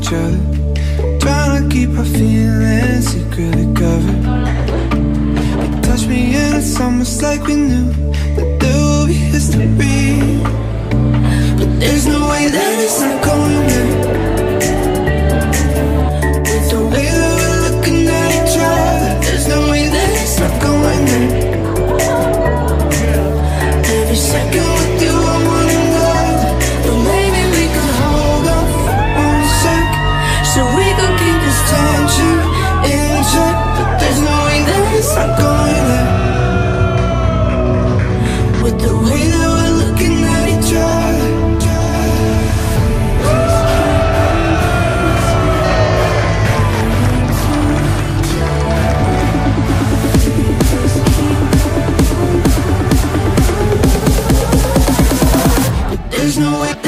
each other, trying to keep our feelings secretly covered. You touch me and it's almost like we knew that there will be history, but there's no way that it's not going there. With the way that we're looking at each other, there's no way that it's not going there. Every second with you I wanna love, but maybe we could hold on for 1 sec, so we could keep this tension in check. But there's no way that it's not going there. With the way that we're looking at each other, there's no way that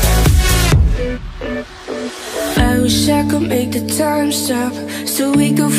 I could make the time stop, so we could